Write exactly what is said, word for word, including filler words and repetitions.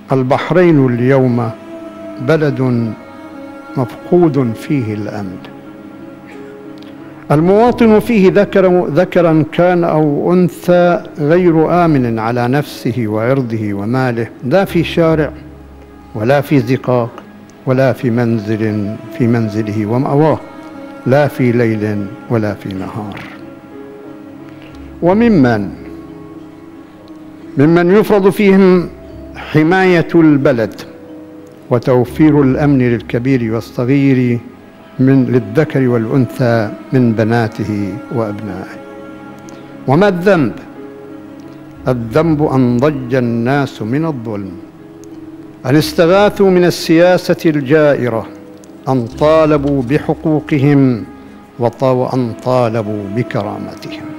البحرين اليوم بلد مفقود فيه الأمن. المواطن فيه ذكر ذكرا كان أو أنثى غير آمن على نفسه وعرضه وماله، لا في شارع ولا في زقاق ولا في منزل في منزله ومأواه، لا في ليل ولا في نهار. وممن ممن يفرض فيهم حماية البلد وتوفير الأمن للكبير والصغير من للذكر والأنثى من بناته وأبنائه. وما الذنب؟ الذنب أن ضج الناس من الظلم، أن استغاثوا من السياسة الجائرة، أن طالبوا بحقوقهم وأن طالبوا بكرامتهم.